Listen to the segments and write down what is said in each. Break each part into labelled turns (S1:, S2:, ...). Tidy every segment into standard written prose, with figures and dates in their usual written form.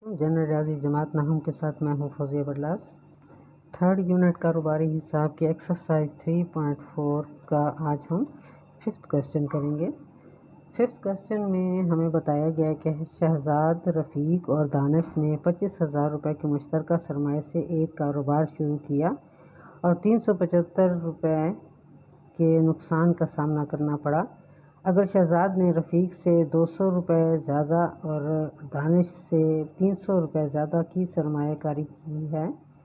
S1: General रियाजी जमात नाहम के साथ मैं हूँ फौजिया बरलास। थर्ड यूनिट कारोबारी हिसाब की एक्सरसाइज 3.4 का आज हम फिफ्थ क्वेश्चन करेंगे। फिफ्थ क्वेश्चन में हमें बताया गया कि शहजाद, रफ़ीक और दानिश ने 25,000 रुपये के मुश्तरका सरमाए से एक कारोबार शुरू किया और 375 रुपये के नुकसान का सामना करना पड़ा। अगर शहजाद ने रफ़ीक से 200 रुपये ज़्यादा और दानिश से 300 रुपये ज़्यादा की सरमायाकारी की है,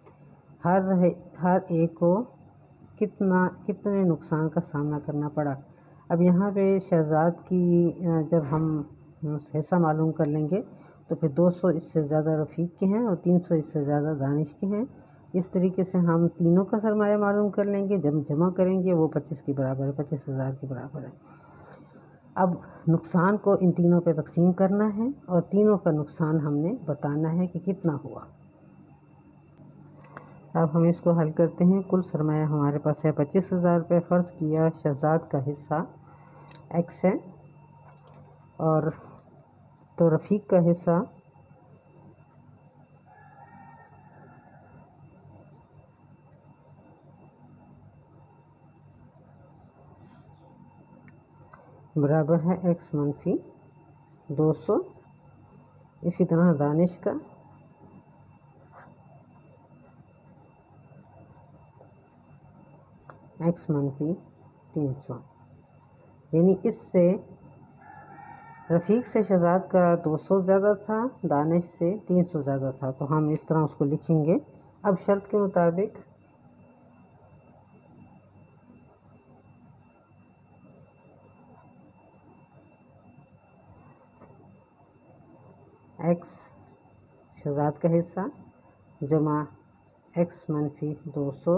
S1: हर एक को कितने नुकसान का सामना करना पड़ा। अब यहाँ पे शहजाद की जब हम हिस्सा मालूम कर लेंगे तो फिर 200 इससे ज़्यादा रफ़ीक के हैं और 300 इससे ज़्यादा दानिश के हैं। इस तरीके से हम तीनों का सरमाया मालूम कर लेंगे। जब जमा करेंगे वो 25 के बराबर है, 25,000 के बराबर है। अब नुकसान को इन तीनों पे तकसीम करना है और तीनों का नुकसान हमने बताना है कि कितना हुआ। अब हम इसको हल करते हैं। कुल सरमाया हमारे पास है 25,000 रुपये। फ़र्ज़ किया शहजाद का हिस्सा x है और तो रफ़ीक का हिस्सा बराबर है x - 200। इसी तरह दानिश का x - 300। यानी इससे रफ़ीक से शहजाद का 200 ज़्यादा था, दानिश से 300 ज़्यादा था। तो हम इस तरह उसको लिखेंगे। अब शर्त के मुताबिक x शहजाद का हिस्सा जमा x - 200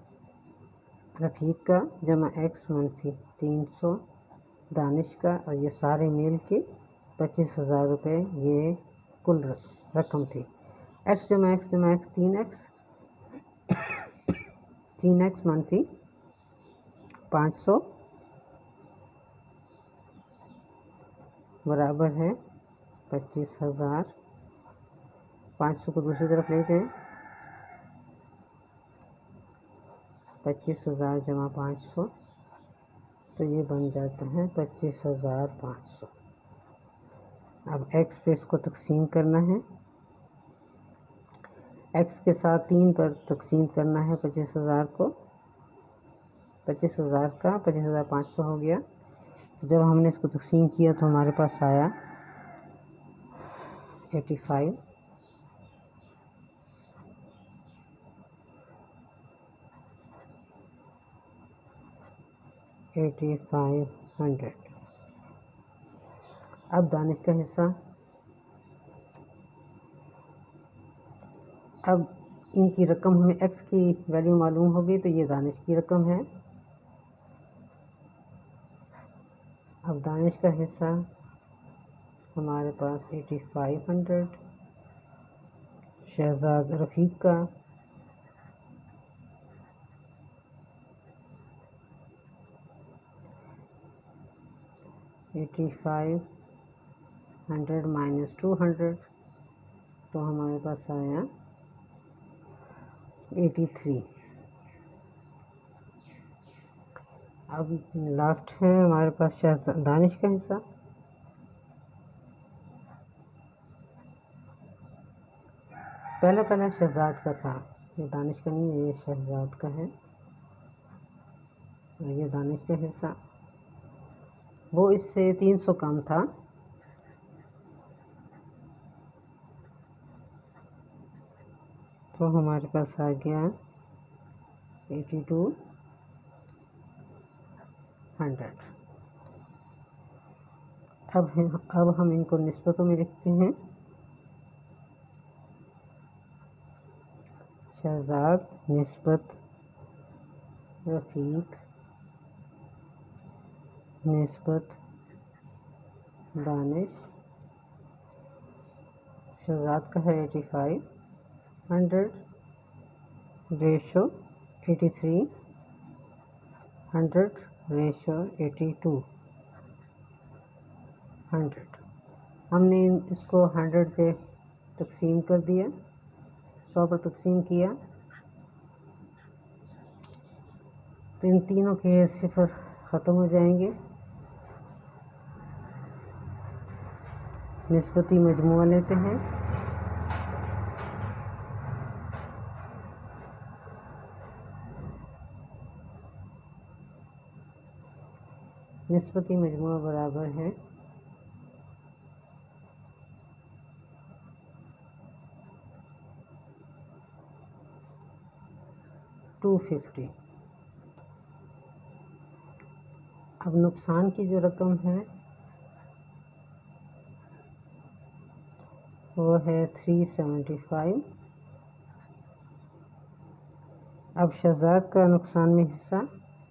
S1: रफ़ीक का जमा x - 300 दानिश का, और ये सारे मिल के 25,000 रुपये ये कुल रकम थी। x जमा x 3x 3x - 500 बराबर है 25,000। 500 को दूसरी तरफ ले जाएं। 25,000 जमा 500 तो ये बन जाता है 25,500। अब x पे इसको तकसीम करना है। x के साथ 3 पर तकसीम करना है 25,000 को। 25,000 का 25,500 हो गया। जब हमने इसको तकसीम किया तो हमारे पास आया 85। 8500। अब दानिश का हिस्सा। अब इनकी रकम हमें x की वैल्यू मालूम हो गई तो ये दानिश की रकम है। अब दानिश का हिस्सा हमारे पास 8500। शहजाद रफ़ीक का 8500 माइनस 200 तो हमारे पास आया 83। अब लास्ट है हमारे पास दानिश का हिस्सा। पहला शहजाद का था, ये दानिश का नहीं है, ये शहजाद का है। और ये दानिश का हिस्सा वो इससे 300 कम था। तो हमारे पास आ गया 8200। अब हम इनको निस्बतों में लिखते हैं। शहजाद निस्बत रफ़ीक निस्बत दानिश। शहजाद का है 8500 रेशो 8300 रेशो 8200। हमने इसको 100 पे तकसीम कर दिया, 100 पर तकसीम किया तो इन तीनों के सिफर ख़त्म हो जाएंगे। निस्बती मजमुआ लेते हैं। निस्बती मजमुआ बराबर है 250। अब नुकसान की जो रकम है वो है 375। अब शहजाद का नुकसान में हिस्सा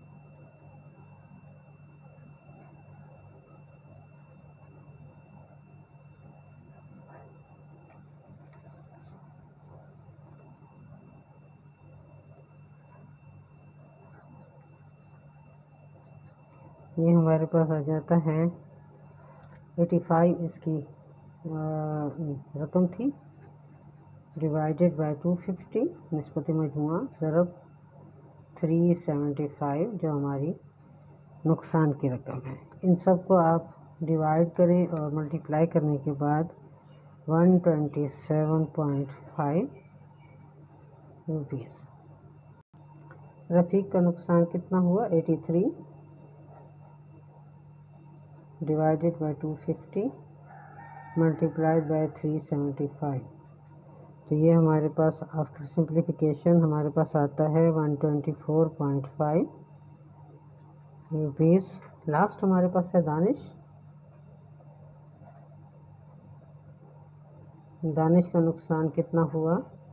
S1: ये हमारे पास आ जाता है 85 इसकी रकम थी, डिवाइडेड बाय 250 निस्बती मजमुआ ज़रब 375 जो हमारी नुकसान की रकम है। इन सब को आप डिवाइड करें और मल्टीप्लाई करने के बाद 127.5 रुपीज़। रफ़ीक का नुकसान कितना हुआ 83 डिवाइडेड बाय 250 मल्टीप्लाइड बाय 375। तो ये हमारे पास आफ्टर सिंप्लीफिकेशन हमारे पास आता है 124.5 रुपीज़। लास्ट हमारे पास है दानिश का नुकसान कितना हुआ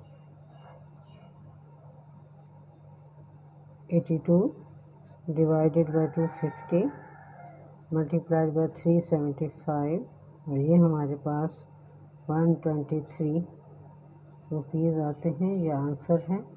S1: 82 डिवाइडेड बाय 250 मल्टीप्लाइड बाय 375 और ये हमारे पास 123 रुपीज़ आते हैं। यह आंसर है।